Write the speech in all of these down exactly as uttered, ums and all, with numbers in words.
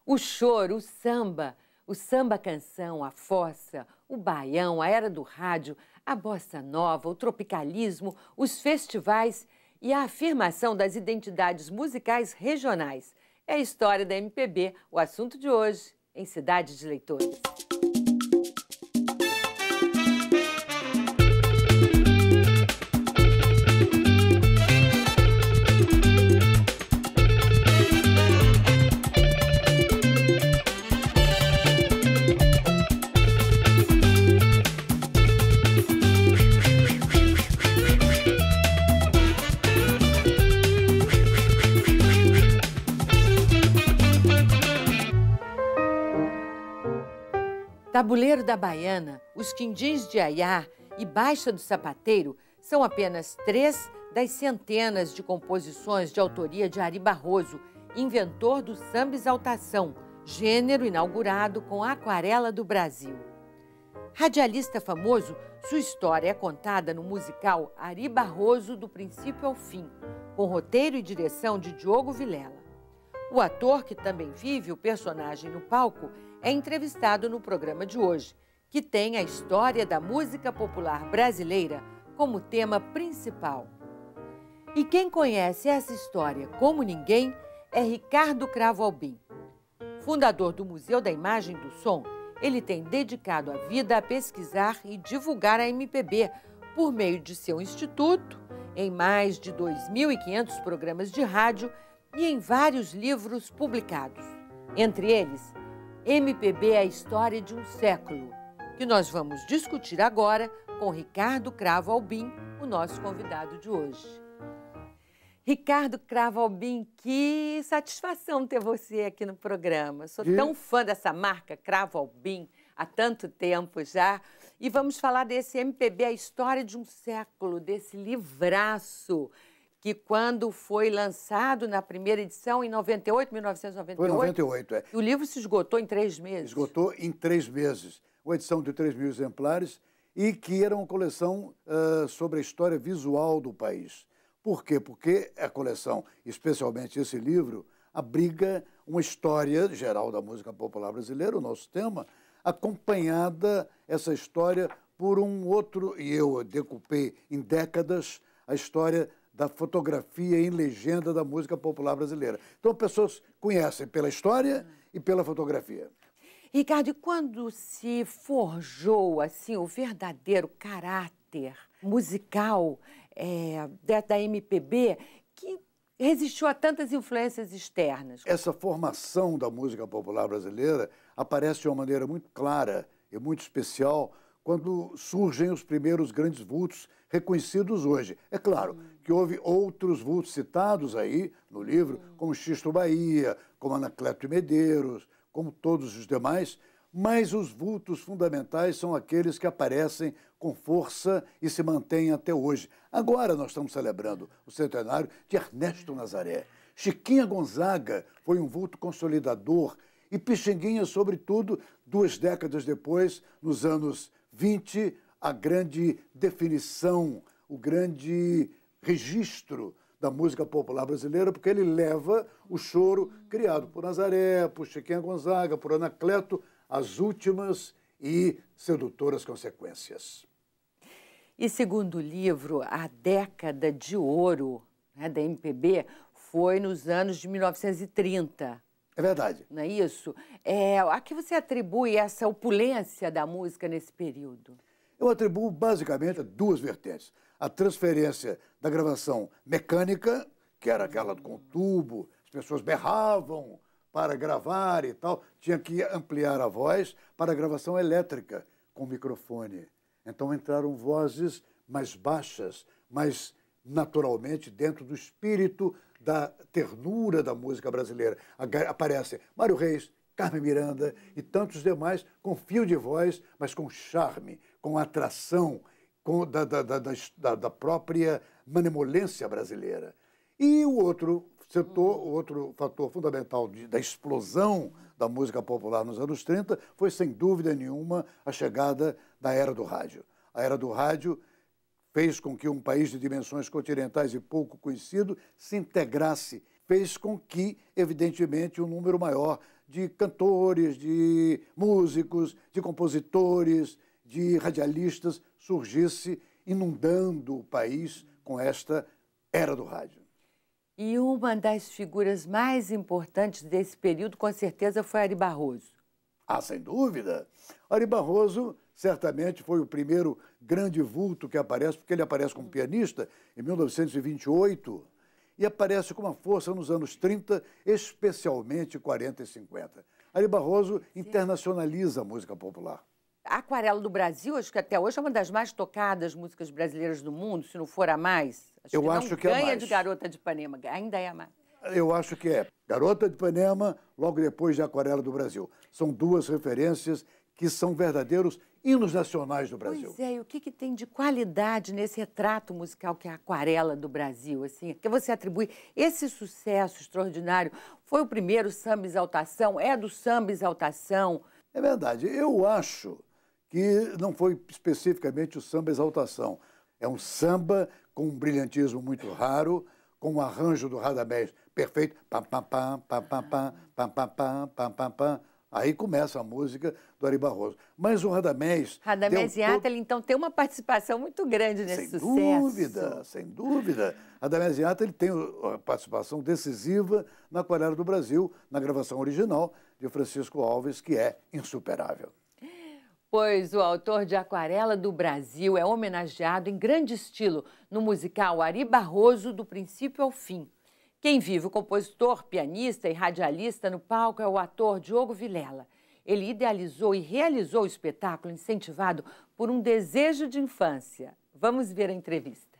O choro, o samba, o samba-canção, a fossa, o baião, a era do rádio, a bossa nova, o tropicalismo, os festivais e a afirmação das identidades musicais regionais. É a história da M P B, o assunto de hoje, em Cidade de Leitores. Tabuleiro da Baiana, Os Quindins de Aiá e Baixa do Sapateiro são apenas três das centenas de composições de autoria de Ari Barroso, inventor do samba exaltação, gênero inaugurado com a Aquarela do Brasil. Radialista famoso, sua história é contada no musical Ari Barroso do princípio ao fim, com roteiro e direção de Diogo Vilela. O ator, que também vive o personagem no palco, é entrevistado no programa de hoje, que tem a história da música popular brasileira como tema principal. E quem conhece essa história como ninguém é Ricardo Cravo Albim. Fundador do Museu da Imagem e do Som, ele tem dedicado a vida a pesquisar e divulgar a M P B por meio de seu instituto, em mais de dois mil e quinhentos programas de rádio e em vários livros publicados. Entre eles, M P B é a história de um século, que nós vamos discutir agora com Ricardo Cravo Albim, o nosso convidado de hoje. Ricardo Cravo Albim, que satisfação ter você aqui no programa. Sou e... tão fã dessa marca Cravo Albim há tanto tempo já. E vamos falar desse M P B, a história de um século, desse livraço, que quando foi lançado na primeira edição, em noventa e oito, mil novecentos e noventa e oito... Foi noventa e oito, é. O livro se esgotou em três meses. Esgotou em três meses. Uma edição de três mil exemplares e que era uma coleção uh, sobre a história visual do país. Por quê? Porque a coleção, especialmente esse livro, abriga uma história geral da música popular brasileira, o nosso tema, acompanhada, essa história, por um outro, e eu decupei em décadas, a história da fotografia em legenda da música popular brasileira. Então, pessoas conhecem pela história e pela fotografia. Ricardo, e quando se forjou assim, o verdadeiro caráter musical é, da M P B, que resistiu a tantas influências externas? Essa formação da música popular brasileira aparece de uma maneira muito clara e muito especial quando surgem os primeiros grandes vultos reconhecidos hoje. É claro que houve outros vultos citados aí no livro, como Xisto Bahia, como Anacleto de Medeiros, como todos os demais, mas os vultos fundamentais são aqueles que aparecem com força e se mantêm até hoje. Agora nós estamos celebrando o centenário de Ernesto Nazaré. Chiquinha Gonzaga foi um vulto consolidador e Pixinguinha, sobretudo, duas décadas depois, nos anos vinte, a grande definição, o grande registro da música popular brasileira, porque ele leva o choro criado por Nazaré, por Chiquinha Gonzaga, por Anacleto, às últimas e sedutoras consequências. E segundo o livro, a década de ouro, né, da M P B foi nos anos de mil novecentos e trinta. É verdade. Não é isso? É, a que você atribui essa opulência da música nesse período? Eu atribuo basicamente a duas vertentes. A transferência da gravação mecânica, que era aquela com tubo, as pessoas berravam para gravar e tal, tinha que ampliar a voz, para a gravação elétrica, com microfone. Então entraram vozes mais baixas, mais naturalmente dentro do espírito da ternura da música brasileira. Aparecem Mário Reis, Carmen Miranda e tantos demais com fio de voz, mas com charme, com atração, com, da, da, da, da própria manemolência brasileira. E o outro setor, o outro fator fundamental de, da explosão da música popular nos anos trinta foi, sem dúvida nenhuma, a chegada da era do rádio. A era do rádio fez com que um país de dimensões continentais e pouco conhecido se integrasse, fez com que, evidentemente, um número maior de cantores, de músicos, de compositores, de radialistas surgisse inundando o país com esta era do rádio. E uma das figuras mais importantes desse período, com certeza, foi Ari Barroso. Ah, sem dúvida. Ari Barroso certamente foi o primeiro grande vulto que aparece, porque ele aparece como pianista em mil novecentos e vinte e oito e aparece com uma força nos anos trinta, especialmente quarenta e cinquenta. Ari Barroso internacionaliza a música popular. A Aquarela do Brasil, acho que até hoje é uma das mais tocadas músicas brasileiras do mundo, se não for a mais. Acho Eu que acho não que é a ganha mais. de Garota de Ipanema, ainda é a mais. Eu acho que é. Garota de Ipanema, logo depois de Aquarela do Brasil. São duas referências que são verdadeiros hinos nacionais do Brasil. Pois é, e o que, que tem de qualidade nesse retrato musical que é a Aquarela do Brasil? Assim, que você atribui esse sucesso extraordinário? Foi o primeiro samba exaltação? É do samba exaltação? É verdade. Eu acho que não foi especificamente o samba exaltação. É um samba com um brilhantismo muito raro, com um arranjo do Radamés perfeito. Pam, pam, pam, pam, pam, pam, pam, pam, pam, pam, pam, pam. Aí começa a música do Ari Barroso. Mas o Radamés... Radamés deu Inhatali, todo... então, tem uma participação muito grande nesse sem sucesso. Sem dúvida, sem dúvida. Radamés Inhatali tem a participação decisiva na Aquarela do Brasil, na gravação original de Francisco Alves, que é insuperável. Pois o autor de Aquarela do Brasil é homenageado em grande estilo no musical Ari Barroso, do princípio ao fim. Quem vive o compositor, pianista e radialista no palco é o ator Diogo Vilela. Ele idealizou e realizou o espetáculo incentivado por um desejo de infância. Vamos ver a entrevista.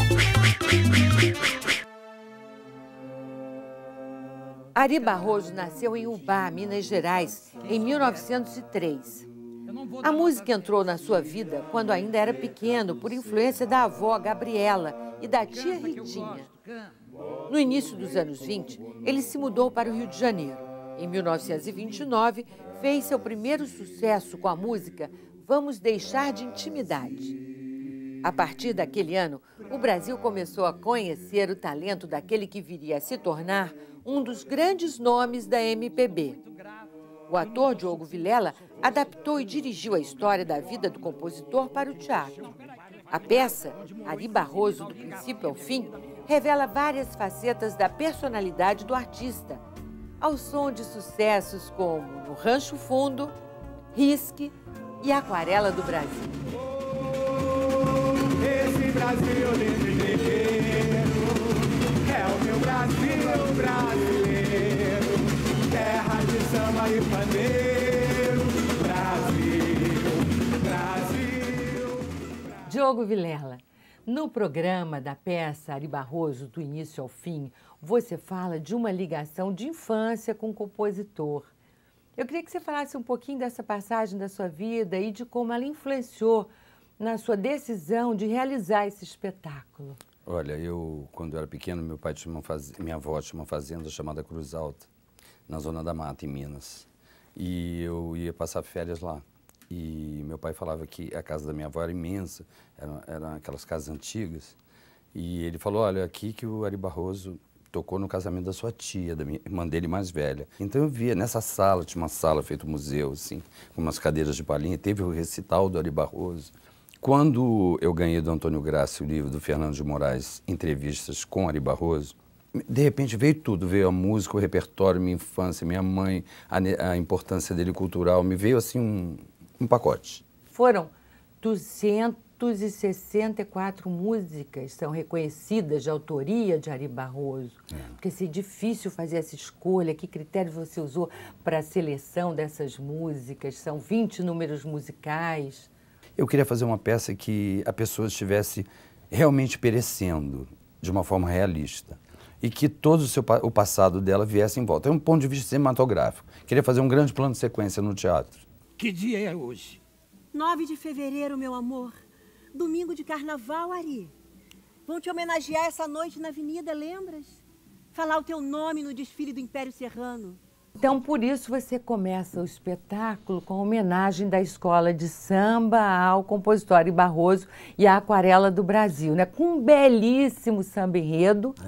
Ari Barroso nasceu em Ubá, Minas Gerais, em mil novecentos e três. A música entrou na sua vida quando ainda era pequeno, por influência da avó Gabriela e da tia Ritinha. No início dos anos vinte, ele se mudou para o Rio de Janeiro. Em mil novecentos e vinte e nove, fez seu primeiro sucesso com a música Vamos Deixar de Intimidade. A partir daquele ano, o Brasil começou a conhecer o talento daquele que viria a se tornar um dos grandes nomes da M P B. O ator Diogo Vilela adaptou e dirigiu a história da vida do compositor para o teatro. A peça, Ari Barroso, do princípio ao fim, revela várias facetas da personalidade do artista, ao som de sucessos como No Rancho Fundo, Risque e Aquarela do Brasil. Esse Brasil lindo e guerreiro é o meu Brasil brasileiro, terra de samba e pandeiro, Brasil, Brasil. Diogo Vilela, no programa da peça Ari Barroso, do início ao fim, você fala de uma ligação de infância com o compositor. Eu queria que você falasse um pouquinho dessa passagem da sua vida e de como ela influenciou na sua decisão de realizar esse espetáculo. Olha, eu, quando eu era pequeno, meu pai tinha uma faz... minha avó tinha uma fazenda chamada Cruz Alta, na Zona da Mata, em Minas. E eu ia passar férias lá. E meu pai falava que a casa da minha avó era imensa, eram era aquelas casas antigas. E ele falou, olha, aqui que o Ari Barroso tocou no casamento da sua tia, da minha irmã dele mais velha. Então eu via, nessa sala, tinha uma sala feita museu, assim, com umas cadeiras de palhinha, teve o recital do Ari Barroso. Quando eu ganhei do Antônio Graça o livro do Fernando de Moraes, Entrevistas com Ari Barroso, de repente veio tudo, veio a música, o repertório, minha infância, minha mãe, a, a importância dele cultural, me veio assim um, um pacote. Foram duzentas e sessenta e quatro músicas são reconhecidas de autoria de Ari Barroso. É. Porque se é difícil fazer essa escolha, que critério você usou para a seleção dessas músicas? São vinte números musicais. Eu queria fazer uma peça que a pessoa estivesse realmente perecendo de uma forma realista e que todo o, seu, o passado dela viesse em volta. É um ponto de vista cinematográfico. Queria fazer um grande plano de sequência no teatro. Que dia é hoje? nove de fevereiro, meu amor. Domingo de carnaval, Ari. Vão te homenagear essa noite na avenida, lembras? Falar o teu nome no desfile do Império Serrano. Então, por isso, você começa o espetáculo com a homenagem da Escola de Samba ao compositor Ari Barroso e à Aquarela do Brasil, né? Com um belíssimo samba enredo, é.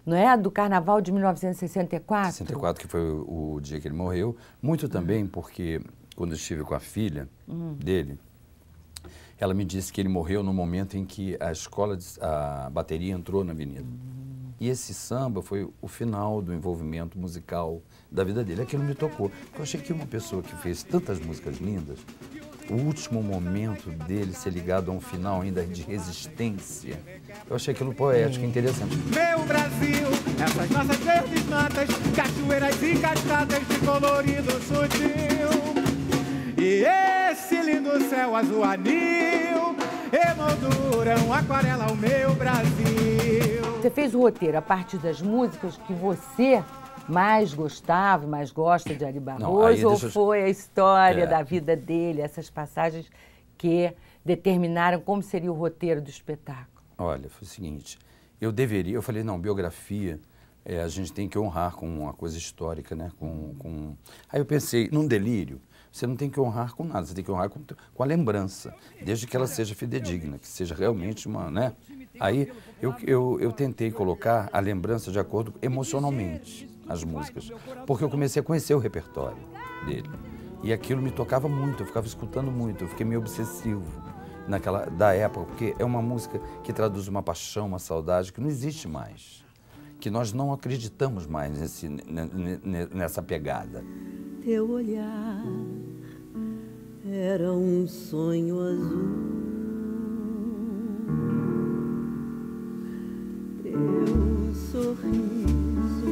não é? Do Carnaval de mil novecentos e sessenta e quatro. sessenta e quatro, que foi o, o dia que ele morreu. Muito também porque, quando eu estive com a filha hum. dele, ela me disse que ele morreu no momento em que a escola, de, a bateria entrou na avenida. Hum. E esse samba foi o final do envolvimento musical da vida dele. Aquilo me tocou. Eu achei que uma pessoa que fez tantas músicas lindas, o último momento dele ser ligado a um final ainda de resistência, eu achei aquilo poético, interessante. Meu Brasil, essas nossas verdes matas, cachoeiras e cascatas de colorido sutil. E esse lindo céu azul anil emolduram, aquarela o meu Brasil. Você fez o roteiro a partir das músicas que você mais gostava, mais gosta de Ari Barroso, ou foi a história é. da vida dele, essas passagens que determinaram como seria o roteiro do espetáculo? Olha, foi o seguinte, eu deveria, eu falei, não, biografia, é, a gente tem que honrar com uma coisa histórica, né? Com, com... Aí eu pensei, num delírio, você não tem que honrar com nada, você tem que honrar com, com a lembrança, desde que ela seja fidedigna, que seja realmente uma, né? Aí eu, eu, eu tentei colocar a lembrança de acordo emocionalmente, as músicas, porque eu comecei a conhecer o repertório dele. E aquilo me tocava muito, eu ficava escutando muito, eu fiquei meio obsessivo naquela, da época, porque é uma música que traduz uma paixão, uma saudade que não existe mais, que nós não acreditamos mais nesse, nessa pegada. Teu olhar era um sonho azul, teu sorriso.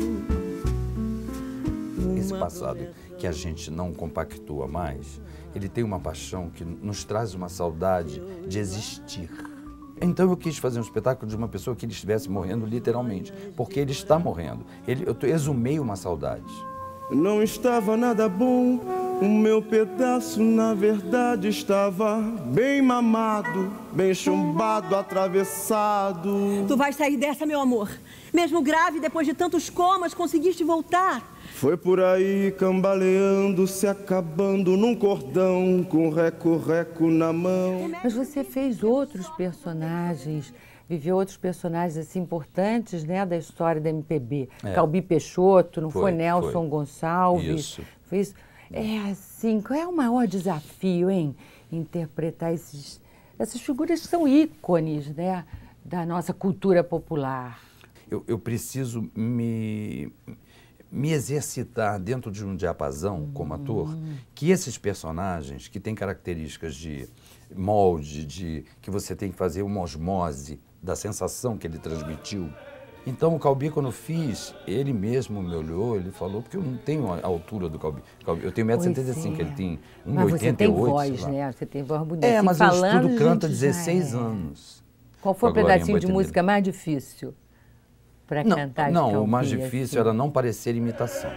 Esse passado que a gente não compactua mais, ele tem uma paixão que nos traz uma saudade de existir. Então eu quis fazer um espetáculo de uma pessoa que ele estivesse morrendo literalmente, porque ele está morrendo. Ele, eu exumei uma saudade. Não estava nada bom, o meu pedaço na verdade estava bem mamado, bem chumbado, atravessado. Tu vais sair dessa, meu amor. Mesmo grave, depois de tantos comas, conseguiste voltar. Foi por aí cambaleando, se acabando num cordão, com reco-reco na mão. Mas você fez outros personagens, viveu outros personagens assim importantes, né, da história da M P B. É. Calbi Peixoto, não foi, foi Nelson foi. Gonçalves? Isso. Fez... É assim, qual é o maior desafio, hein? Interpretar esses, essas figuras que são ícones, né, da nossa cultura popular. Eu, eu preciso me... me exercitar dentro de um diapasão como ator, que esses personagens que têm características de molde, de que você tem que fazer uma osmose da sensação que ele transmitiu. Então o Calbi, quando eu fiz, ele mesmo me olhou, ele falou, porque eu não tenho a altura do Calbi. Eu tenho um metro e setenta e cinco, ele tem um metro e oitenta e oito. Mas você tem voz, né? Você tem voz bonita. É, mas eu estudo canto há dezesseis anos. Qual foi o pedacinho de música mais difícil para cantar? Não, não, o mais difícil era não parecer imitação.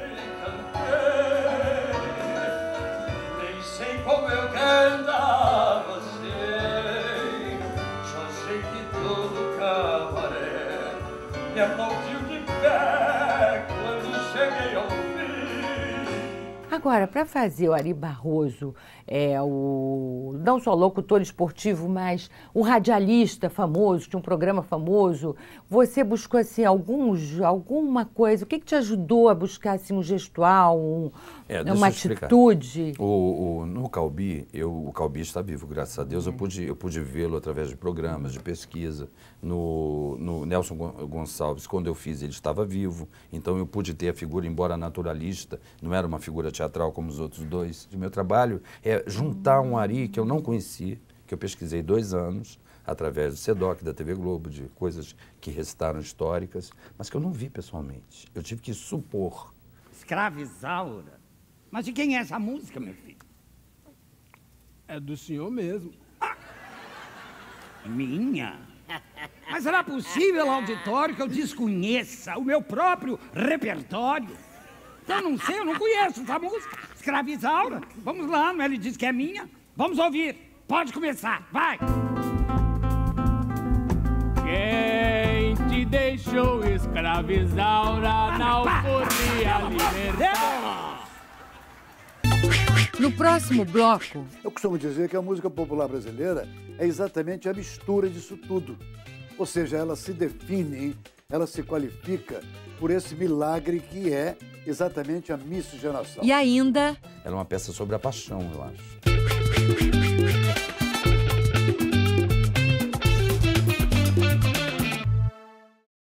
Nem sei como eu canto você, só sei que todo cabaré me aplaudiu de pé quando cheguei ao fim. Agora, para fazer o Ari Barroso, é, o, não só locutor esportivo, mas o radialista famoso, tinha um programa famoso, você buscou assim, alguns, alguma coisa, o que, que te ajudou a buscar assim, um gestual, um, é, uma atitude? O, o, no Calbi, eu, o Calbi está vivo, graças a Deus, é. eu pude, eu pude vê-lo através de programas, de pesquisa. No, no Nelson Gonçalves, quando eu fiz, ele estava vivo, então eu pude ter a figura, embora naturalista, não era uma figura teatral como os outros dois. O meu trabalho é juntar um Ari que eu não conhecia, que eu pesquisei dois anos, através do SEDOC, da T V Globo, de coisas que recitaram históricas, mas que eu não vi pessoalmente. Eu tive que supor. Escravizaura? Mas de quem é essa música, meu filho? É do senhor mesmo. Ah, minha? Mas será possível, auditório, que eu desconheça o meu próprio repertório? Eu não sei, eu não conheço essa música. Escravizaura? Vamos lá, não é? Ele diz que é minha. Vamos ouvir. Pode começar, vai. Quem te deixou escravizaura na alforria libertar? No próximo bloco... Eu costumo dizer que a música popular brasileira é exatamente a mistura disso tudo. Ou seja, ela se define ela se qualifica por esse milagre que é exatamente a miscigenação. E ainda... Ela é uma peça sobre a paixão, eu acho.